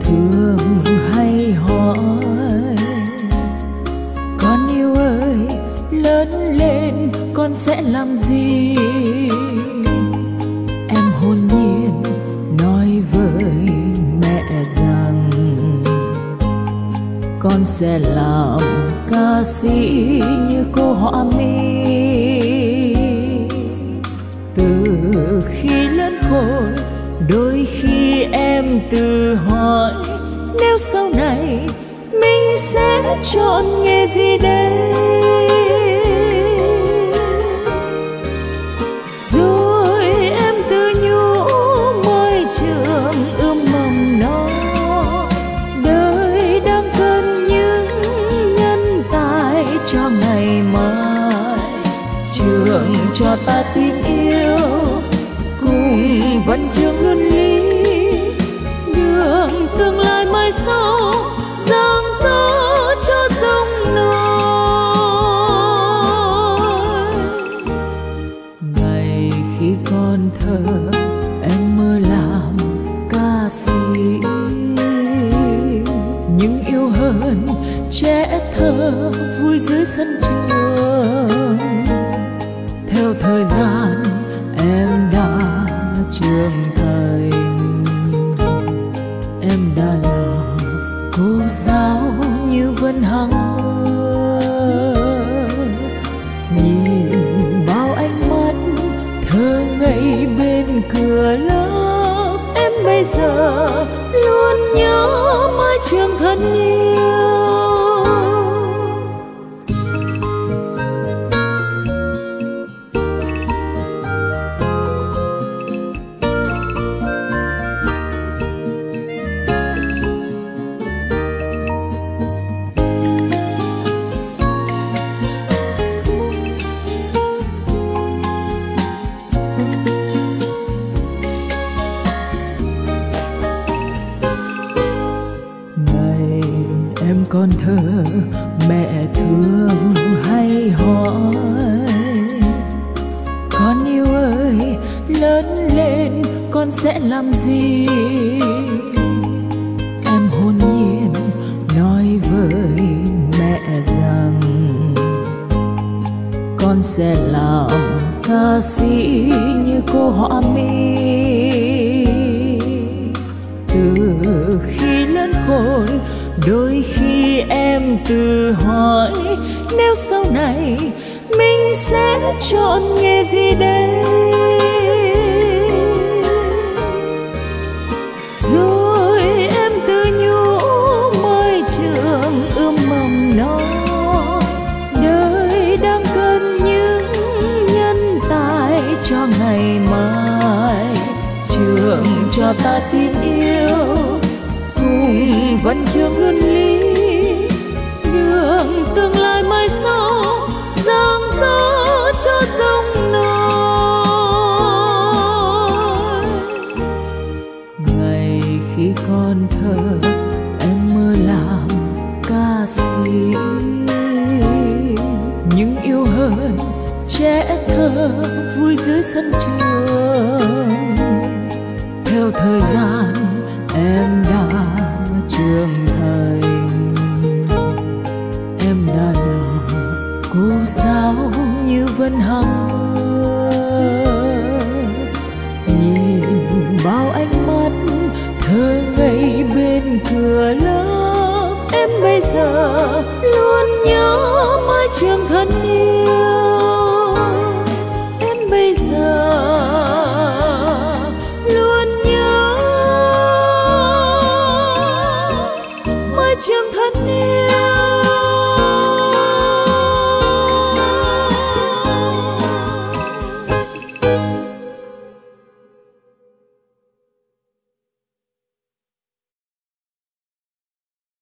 thường hay hỏi con yêu ơi, lớn lên con sẽ làm gì? Em hồn nhiên nói với mẹ rằng con sẽ làm ca sĩ như cô Họa Mi. Từ khi lớn khôn đôi khi em tự hỏi, nếu sau này mình sẽ chọn nghề gì đây? Rồi em tự nhủ môi trường ươm mầm non, đời đang cần những nhân tài cho ngày mai. Trường cho ta tin yêu cùng vẫn trường luân lý, đường tương lai mai sau giang dở cho sông nổi. Ngày khi còn thơ em mơ làm ca sĩ, nhưng yêu hơn trẻ thơ vui dưới sân trường. Theo thời gian em đã trưởng thành, em đã là cô giáo như Vân Hằng ơi. Nhìn bao ánh mắt thơ ngây bên cửa lớp, em bây giờ luôn nhớ mái trường thân yêu. Con thơ mẹ thường hay hỏi con yêu ơi, lớn lên con sẽ làm gì? Em hồn nhiên nói với mẹ rằng con sẽ làm ca sĩ như cô Họa Mi. Từ khi lớn khôn đôi khi em tự hỏi, nếu sau này mình sẽ chọn nghề gì đây? Rồi em tự nhủ môi trường ươm mầm non, đời đang cần những nhân tài cho ngày mai. Trường cho ta tin yêu cùng vẫn trường luân lý, đường tương lai mai sau giang dở cho sông nổi. Ngày khi còn thơ em mơ làm ca sĩ, nhưng yêu hơn trẻ thơ vui dưới sân trường. Theo thời gian em đã trưởng thành, em đã là cô giáo như Vân Hằng ơi. Nhìn bao ánh mắt thơ ngây bên cửa lớp, em bây giờ luôn nhớ mái trường thân yêu. Em bây giờ luôn nhớ mái trường thân